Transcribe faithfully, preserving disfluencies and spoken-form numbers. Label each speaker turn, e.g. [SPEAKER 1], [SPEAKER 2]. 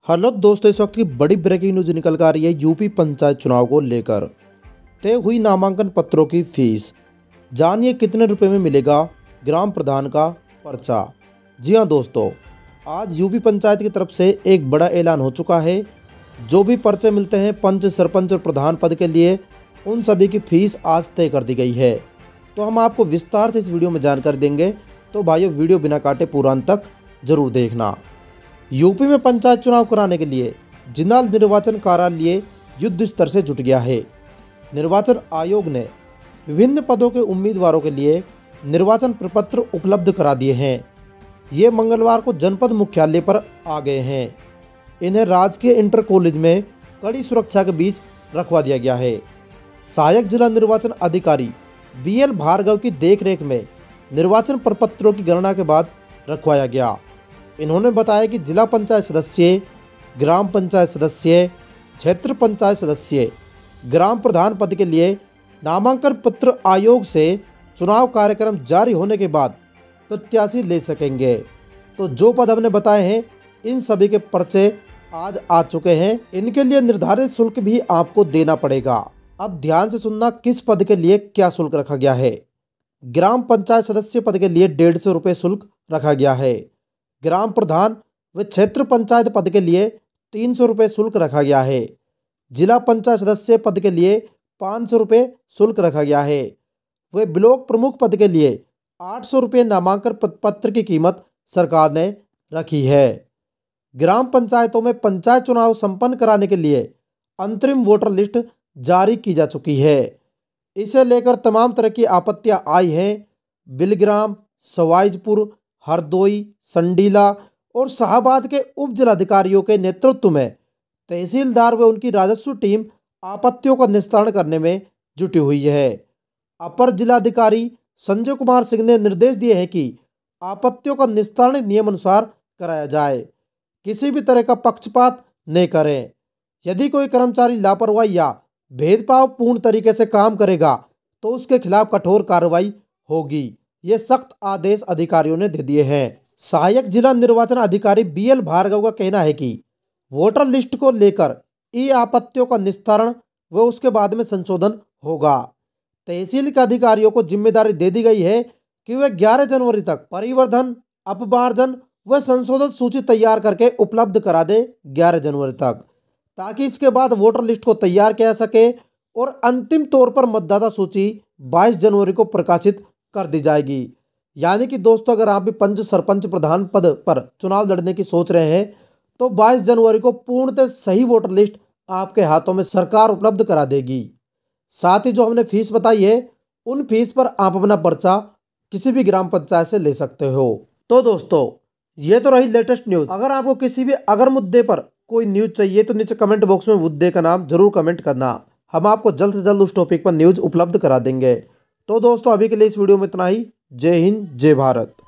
[SPEAKER 1] Hello दोस्तों, इस वक्त की बड़ी ब्रेकिंग न्यूज निकल कर आ रही है। यूपी पंचायत चुनाव को लेकर तय हुई नामांकन पत्रों की फीस, जानिए कितने रुपए में मिलेगा ग्राम प्रधान का पर्चा। जी हां दोस्तों, आज यूपी पंचायत की तरफ से एक बड़ा ऐलान हो चुका है। जो भी पर्चे मिलते हैं पंच, सरपंच और प्रधान पद के लिए, उन सभी की फीस आज तय कर दी गई है। तो हम आपको विस्तार से इस वीडियो में जानकारी देंगे, तो भाइयों वीडियो बिना काटे पूरा अंत तक जरूर देखना। यूपी में पंचायत चुनाव कराने के लिए जिला निर्वाचन कार्यालय युद्ध स्तर से जुट गया है। निर्वाचन आयोग ने विभिन्न पदों के उम्मीदवारों के लिए निर्वाचन प्रपत्र उपलब्ध करा दिए हैं। ये मंगलवार को जनपद मुख्यालय पर आ गए हैं। इन्हें राजकीय इंटर कॉलेज में कड़ी सुरक्षा के बीच रखवा दिया गया है। सहायक जिला निर्वाचन अधिकारी बी एल भार्गव की देखरेख में निर्वाचन प्रपत्रों की गणना के बाद रखवाया गया। इन्होंने बताया कि जिला पंचायत सदस्य, ग्राम पंचायत सदस्य, क्षेत्र पंचायत सदस्य, ग्राम प्रधान पद के लिए नामांकन पत्र आयोग से चुनाव कार्यक्रम जारी होने के बाद प्रत्याशी ले सकेंगे। तो जो पद हमने बताए हैं, इन सभी के पर्चे आज आ चुके हैं। इनके लिए निर्धारित शुल्क भी आपको देना पड़ेगा। अब ध्यान से सुनना, किस पद के लिए क्या शुल्क रखा गया है। ग्राम पंचायत सदस्य पद के लिए डेढ़ सौ रुपये शुल्क रखा गया है। ग्राम प्रधान व क्षेत्र पंचायत पद के लिए तीन सौ रुपये शुल्क रखा गया है। जिला पंचायत सदस्य पद के लिए पाँच सौ रुपये शुल्क रखा गया है। व ब्लॉक प्रमुख पद के लिए आठ सौ रुपये नामांकन पत्र की कीमत सरकार ने रखी है। ग्राम पंचायतों में पंचायत चुनाव संपन्न कराने के लिए अंतरिम वोटर लिस्ट जारी की जा चुकी है। इसे लेकर तमाम तरह की आपत्तियां आई हैं। बिलग्राम, सवाईजपुर, हरदोई, संडीला और शाहबाद के उप जिलाधिकारियों के नेतृत्व में तहसीलदार व उनकी राजस्व टीम आपत्तियों का निस्तारण करने में जुटी हुई है। अपर जिलाधिकारी संजय कुमार सिंह ने निर्देश दिए हैं कि आपत्तियों का निस्तारण नियम अनुसार कराया जाए। किसी भी तरह का पक्षपात नहीं करें। यदि कोई कर्मचारी लापरवाही या भेदभावपूर्ण तरीके से काम करेगा तो उसके खिलाफ कठोर कार्रवाई होगी। ये सख्त आदेश अधिकारियों ने दे दिए हैं। सहायक जिला निर्वाचन अधिकारी बी एल भार्गव का कहना है कि वोटर लिस्ट को लेकर ई आपत्तियों का निस्तारण व उसके बाद में संशोधन होगा। तहसील के अधिकारियों को जिम्मेदारी दे दी गई है कि वे ग्यारह जनवरी तक परिवर्धन, अपमार्जन व संशोधित सूची तैयार करके उपलब्ध करा दे ग्यारह जनवरी तक, ताकि इसके बाद वोटर लिस्ट को तैयार किया सके और अंतिम तौर पर मतदाता सूची बाईस जनवरी को प्रकाशित कर दी जाएगी। यानी कि दोस्तों, अगर आप भी पंच, सरपंच, प्रधान पद पर चुनाव लड़ने की सोच रहे हैं तो बाईस जनवरी को पूर्णतः सही वोटर लिस्ट आपके हाथों में सरकार उपलब्ध करा देगी। साथ ही जो हमने फीस बताई है, उन फीस पर आप अपना पर्चा किसी भी ग्राम पंचायत से ले सकते हो। तो दोस्तों, ये तो रही लेटेस्ट न्यूज। अगर आपको किसी भी अगर मुद्दे पर कोई न्यूज चाहिए तो नीचे कमेंट बॉक्स में मुद्दे का नाम जरूर कमेंट करना। हम आपको जल्द से जल्द उस टॉपिक पर न्यूज उपलब्ध करा देंगे। तो दोस्तों, अभी के लिए इस वीडियो में इतना ही। जय हिंद, जय भारत।